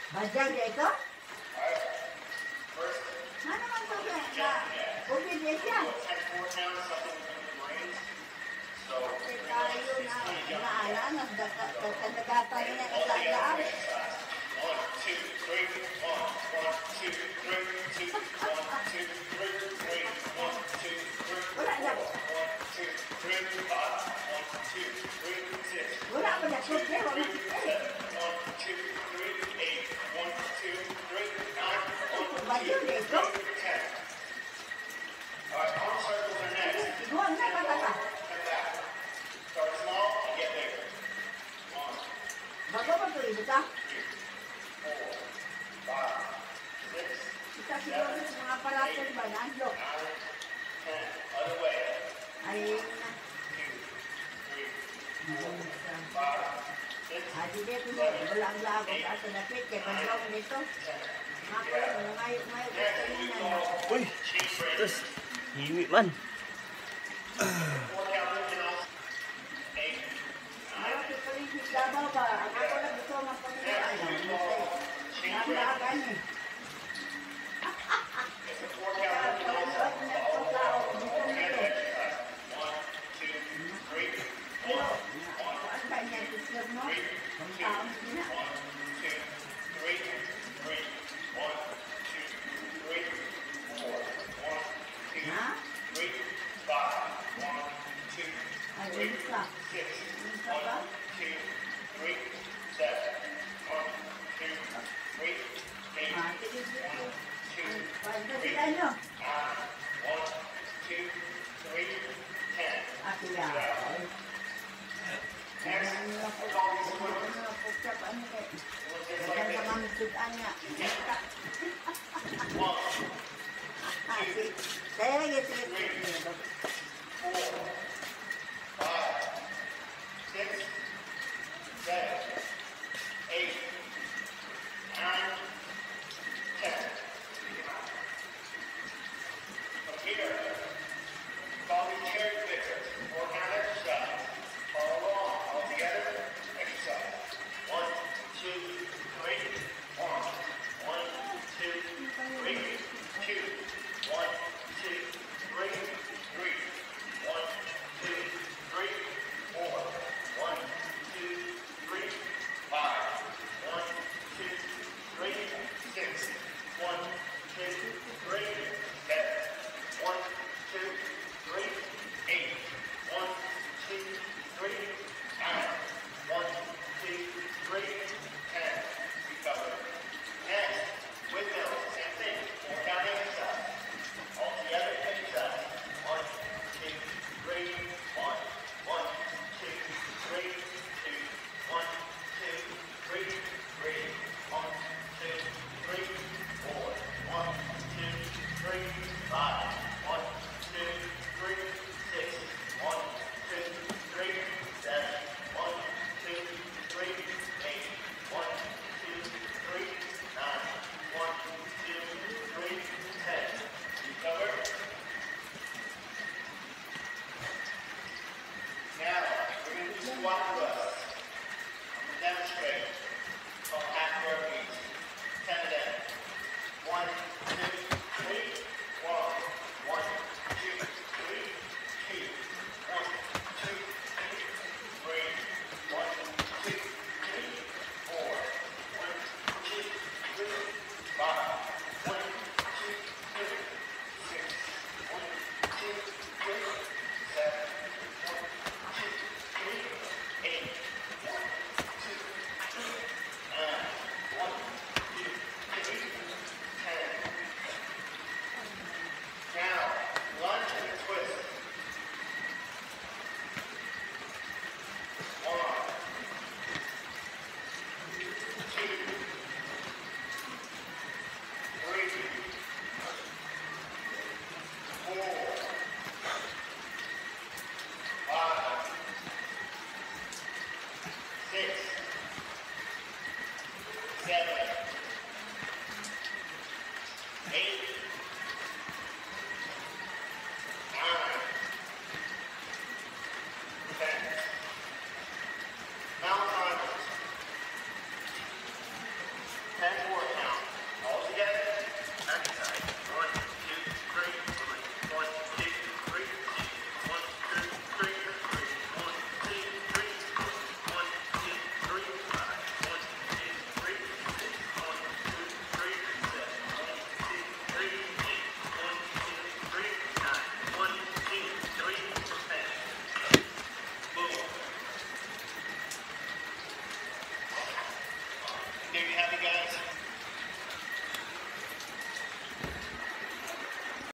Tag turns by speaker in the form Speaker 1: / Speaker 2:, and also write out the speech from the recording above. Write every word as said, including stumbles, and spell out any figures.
Speaker 1: Bajag ya ito? Mana man ito kaya? Bukid ya siya. Kasi tayo na naala, nagdagatan niya kasandaan.
Speaker 2: One, two, three, one, one, two, three, two, one, two, three, three, one, two, three,
Speaker 1: Wala na.
Speaker 2: one, two, three, five, one, two, three, six,
Speaker 1: Wala pa na. Wala
Speaker 2: seven, one, two, three, eight, one, two, three, nine, one,
Speaker 1: Bajag ya ito?
Speaker 2: ten. All right, arm circles are next.
Speaker 1: Iguan na katata.
Speaker 2: Come back. Start small and get bigger. One,
Speaker 1: Bago pa ito ito ka?
Speaker 2: four, five, six,
Speaker 1: Kita siguro sa mga aparatos ba na? Look.
Speaker 2: nine, ten. Other way.
Speaker 1: Ay, na.
Speaker 2: Two, three, four, five, six,
Speaker 1: Adi dito mo. Wala ang labog at napit. Kaya pagkaw nito. Mga pala, mga mayok-mayok. Ito yun na.
Speaker 3: Uy, terus hiwi man.
Speaker 2: four count lifting off. Eight,
Speaker 1: Ayaw ko pa rin dabaw ba? Ako ko lang gusto mga pagkakaan. Naglagan eh.
Speaker 2: it's a four count lifting off.
Speaker 1: Pagkakaan na ito tao. Dito na ito.
Speaker 2: One, two, three, one, one,
Speaker 1: Ang kanya tislog mo? Ang tao mo na.
Speaker 2: one, two, three, three, one, two, three, four, one, two,
Speaker 1: Ha?
Speaker 2: three, five, one, two,
Speaker 1: Ay,
Speaker 2: three,
Speaker 1: ulit ka.
Speaker 2: six,
Speaker 1: Ulit ka ba?
Speaker 2: one, two, three, seven, one, two, three, eight,
Speaker 1: Ah, tigil dito.
Speaker 2: two,
Speaker 1: Pagkakita nyo.
Speaker 2: nine, one, two, three, ten.
Speaker 1: Ako yan.
Speaker 2: Next,
Speaker 1: Ano na po?
Speaker 2: hold all these
Speaker 1: Ano
Speaker 2: swimmers.
Speaker 1: na po? Tsaka ano kayo?
Speaker 2: We'll just like
Speaker 1: Maganda
Speaker 2: this.
Speaker 1: kami sudan niya.
Speaker 2: One,
Speaker 1: Ah, sige. Kaya, sige, sige.